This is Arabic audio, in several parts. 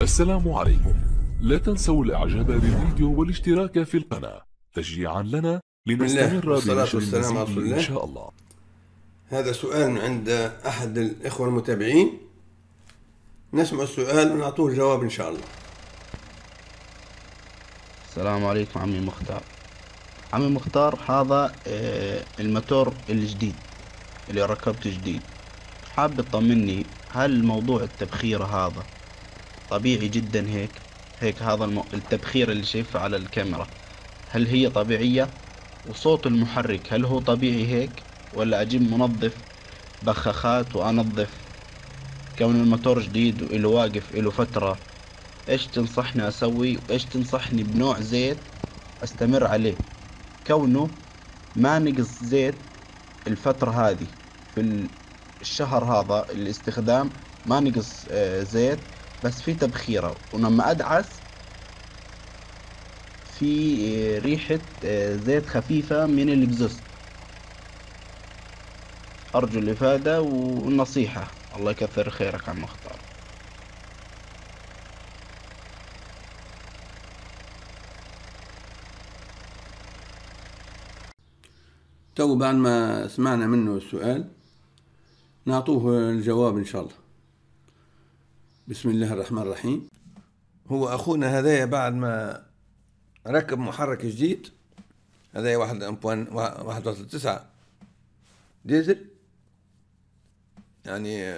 السلام عليكم. لا تنسوا الاعجاب بالفيديو والاشتراك في القناة تشجيعا لنا بسم الله لنستمر والصلاة بنشر والسلام على المزيد رسول ان الله. شاء الله. هذا سؤال من عند أحد الإخوة المتابعين، نسمع السؤال ونعطوه الجواب إن شاء الله. السلام عليكم عمي مختار. عمي مختار، هذا الموتور الجديد اللي ركبته جديد. حاب تطمني، هل موضوع التبخير هذا طبيعي جدا هيك هذا التبخير اللي شايفه على الكاميرا، هل هي طبيعية؟ وصوت المحرك هل هو طبيعي هيك، ولا أجيب منظف بخاخات وأنظف؟ كون الموتور جديد وإله واقف إله فترة، إيش تنصحني أسوي؟ وإيش تنصحني بنوع زيت أستمر عليه، كونه ما نقص زيت الفترة هذه في الشهر هذا الاستخدام، ما نقص زيت، بس في تبخيرة، ولما أدعس في ريحة زيت خفيفة من الإكزوست. أرجو الإفادة والنصيحة، الله يكثر خيرك عم مختار. تو بعد ما سمعنا منه السؤال نعطوه الجواب إن شاء الله. بسم الله الرحمن الرحيم. هو أخونا هذايا بعد ما ركب محرك جديد، هذايا 1.9 ديزل، يعني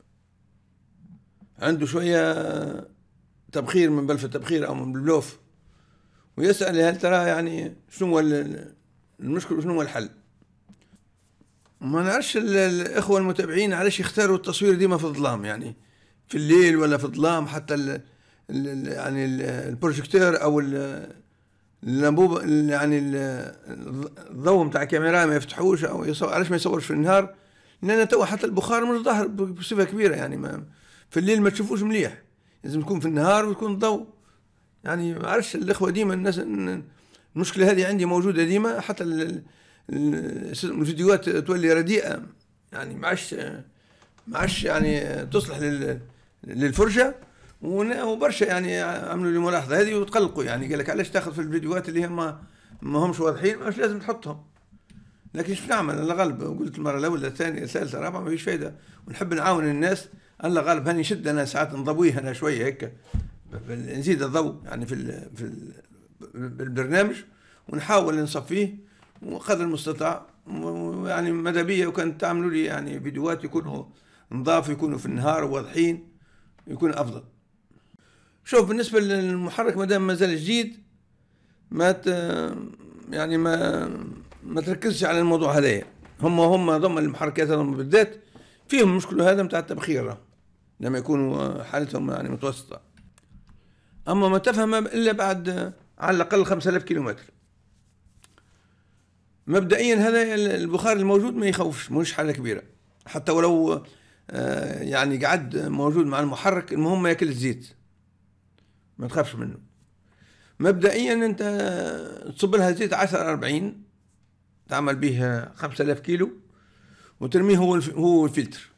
عنده شوية تبخير من بلف التبخير أو من البلوف، ويسأل هل ترى يعني شنو هو المشكلة وشنو هو الحل. ما نعرفش الإخوة المتابعين علاش يختاروا التصوير ديما في الظلام، يعني في الليل ولا في الظلام، حتى يعني البروجيكتور أو اللمبوب، يعني الضوء متاع الكاميرا ما يفتحوش أو علاش ما يصورش في النهار؟ لأن توا حتى البخار مش ظاهر بصفة كبيرة، يعني ما في الليل ما تشوفوش مليح، لازم تكون في النهار ويكون الضوء. يعني ما عرفش الإخوة ديما الناس، المشكلة هذه عندي موجودة ديما، حتى الفيديوهات تولي رديئة، يعني ما عادش يعني تصلح للفرجة. وبرشا يعني عملوا لي ملاحظة هذه وتقلقوا، يعني قال لك علاش تاخذ في الفيديوهات اللي هم ما همش واضحين، مش لازم تحطهم. لكن شو نعمل؟ الله غالب، قلت المرة الأولى الثانية الثالثة الرابعة ما فيش فايدة، ونحب نعاون الناس. الله غالب هاني شد أنا ساعات نضويه أنا شوية هيك، نزيد الضوء يعني بالبرنامج، ونحاول نصفيه وقدر المستطاع. يعني ماذا بيا وكان تعملوا لي يعني فيديوهات يكونوا نضاف، يكونوا في النهار وواضحين، يكون أفضل. شوف، بالنسبة للمحرك مادام مازال جديد، يعني ما تركزش على الموضوع هذايا. هم ضمن المحركات هذم بالذات فيهم المشكلة هذا متاع التبخير لما يكونوا حالتهم يعني متوسطة. أما ما تفهم إلا بعد على الأقل 5000 كيلومتر. مبدئيا هذا البخار الموجود ما يخوفش، مش حالة كبيرة، حتى ولو يعني قعد موجود مع المحرك، المهم ما ياكل الزيت، ما تخافش منه. مبدئيا انت تصب لها زيت 10-40، تعمل به 5000 كيلو، وترميه هو الفلتر.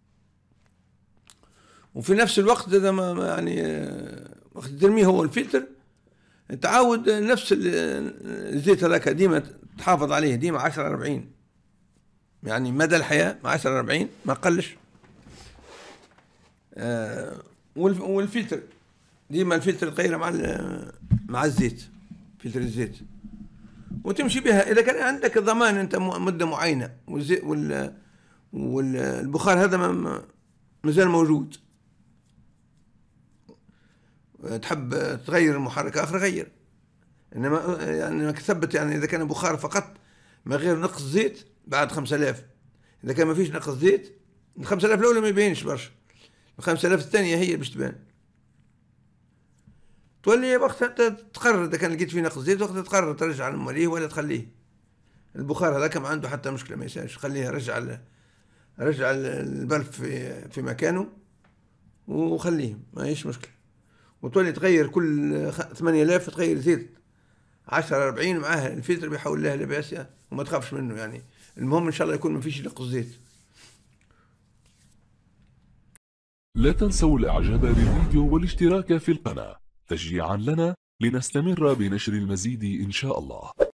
وفي نفس الوقت هذا يعني وقت ترميه هو الفلتر، تعاود نفس الزيت هذاك ديما تحافظ عليه، ديما 10-40، يعني مدى الحياة مع 10-40 ما قلش. والفلتر ديما الفلتر تغيره مع الزيت، فلتر الزيت، وتمشي بها. إذا كان عندك ضمان أنت مدة معينة والبخار هذا مازال موجود، تحب تغير المحرك آخر غير. إنما يعني ثبت، يعني إذا كان بخار فقط ما غير نقص زيت بعد 5000. إذا كان ما فيش نقص زيت، 5000 الأولى ما يبينش برشا، 5000 الثانية هي باش تبان. تولي وقتها تقرر إذا كان لقيت فيه نقص زيت، وقتها تقرر ترجع الموليه ولا تخليه. البخار هذاك ما عنده حتى مشكلة، ما يسالش، خليه رجع البلف في مكانه وخليه، ما هيش مشكلة. وتولي تغير كل 8000 تغير زيت 10-40 معاه الفلتر بيحول لها لباس، وما تخافش منه. يعني المهم إن شاء الله يكون ما فيش نقص زيت. لا تنسوا الإعجاب بالفيديو والاشتراك في القناة تشجيعا لنا لنستمر بنشر المزيد إن شاء الله.